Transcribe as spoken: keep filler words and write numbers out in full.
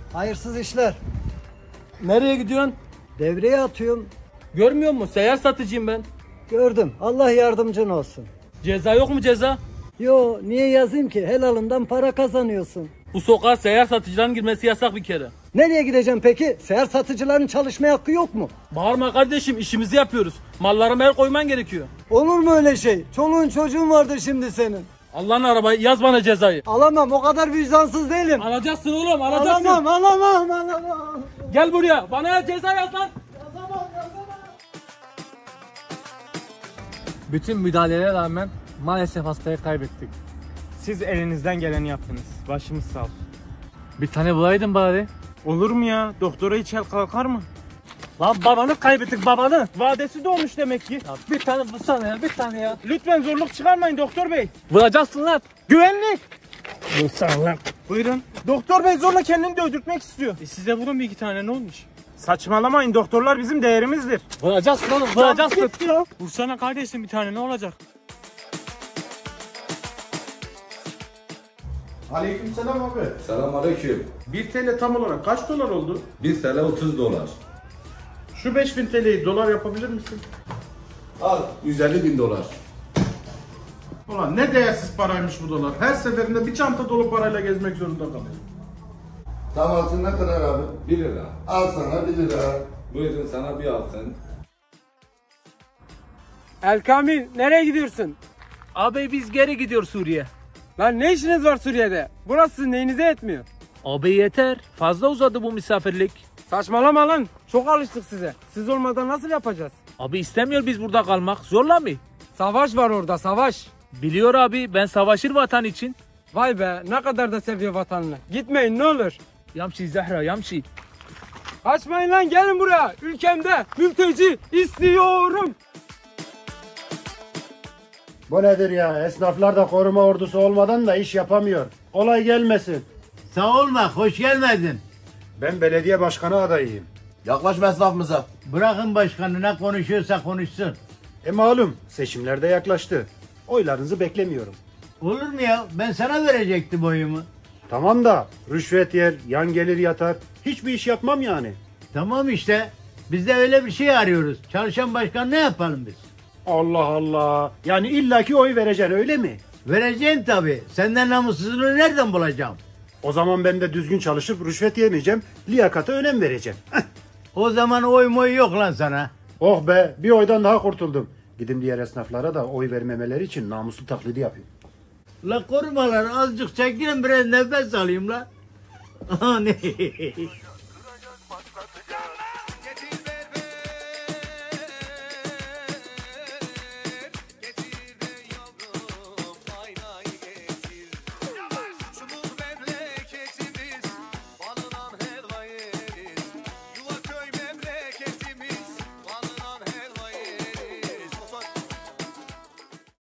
Hayırsız işler. Nereye gidiyorsun? Devreye atıyorum. Görmüyor musun? Seyyar satıcıyım ben. Gördüm. Allah yardımcın olsun. Ceza yok mu ceza? Yo, niye yazayım ki? Helalından para kazanıyorsun. Bu sokağa seyyar satıcıların girmesi yasak bir kere. Nereye gideceğim peki? Seyyar satıcıların çalışmaya hakkı yok mu? Bağırma kardeşim, işimizi yapıyoruz. Mallarıma el koyman gerekiyor. Olur mu öyle şey? Çoluğun çocuğun vardır şimdi senin. Allah'ın arabayı, yaz bana cezayı. Alamam, o kadar vicdansız değilim. Alacaksın oğlum, alacaksın. Alamam, alamam, alamam. Gel buraya, bana ceza yaz lan. Yazamam, yazamam. Bütün müdahalelere rağmen maalesef hastayı kaybettik. Siz elinizden geleni yaptınız. Başımız sağ olsun. Bir tane bulaydın bari. Olur mu ya? Doktora hiç el kalkar mı? Lan babanı kaybettik, babanı. Vadesi dolmuş demek ki. Ya bir tane bulsana ya, bir tane ya. Lütfen zorluk çıkarmayın doktor bey. Vuracaksın lan. Güvenlik. Bulsana lan. Buyurun. Doktor bey zorla kendini de öldürtmek istiyor. E size vurun bir iki tane, ne olmuş? Saçmalamayın, doktorlar bizim değerimizdir. Vuracaksın oğlum, vuracaksın. Git ya. Vursana kardeşim bir tane, ne olacak? Aleykümselam abi. Selamünaleyküm. bir T L tam olarak kaç dolar oldu? bir T L otuz dolar. Şu beş bin T L'yi dolar yapabilir misin? Al yüz elli bin dolar. Ulan ne değersiz paraymış bu dolar. Her seferinde bir çanta dolu parayla gezmek zorunda kalıyorum. Tam altın ne kadar abi? bir lira. Al sana bir lira. Buyurun sana bir altın. El Kamil, nereye gidiyorsun? Abi biz geri gidiyor Suriye. Lan ne işiniz var Suriye'de? Burası sizin neyinize yetmiyor. Abi yeter, fazla uzadı bu misafirlik. Saçmalama lan. Çok alıştık size. Siz olmadan nasıl yapacağız? Abi istemiyor biz burada kalmak, zorla mı? Savaş var orada, savaş. Biliyor abi, ben savaşır vatan için. Vay be, ne kadar da seviyor vatanını. Gitmeyin ne olur. Yamşi Zehra, yamşi. Kaçmayın lan, gelin buraya. Ülkemde mülteci istiyorum. Bu nedir ya? Esnaflar da koruma ordusu olmadan da iş yapamıyor. Kolay gelmesin. Sağ olma, hoş gelmedin. Ben belediye başkanı adayıyım. Yaklaşma esnafımıza. Bırakın başkanı, ne konuşuyorsa konuşsun. E malum seçimlerde yaklaştı. Oylarınızı beklemiyorum. Olur mu ya? Ben sana verecektim oyumu. Tamam da rüşvet yer, yan gelir yatar. Hiçbir iş yapmam yani. Tamam işte. Biz de öyle bir şey arıyoruz. Çalışan başkan ne yapalım biz? Allah Allah. Yani illaki oy vereceksin öyle mi? Vereceğim tabii. Senden namussuzluğu nereden bulacağım? O zaman ben de düzgün çalışıp rüşvet yemeyeceğim. Liyakata önem vereceğim. O zaman oy moy yok lan sana. Oh be, bir oydan daha kurtuldum. Gidin diğer esnaflara da oy vermemeleri için namuslu taklidi yapayım. La korumalar azıcık çekilin, biraz nefes alayım la.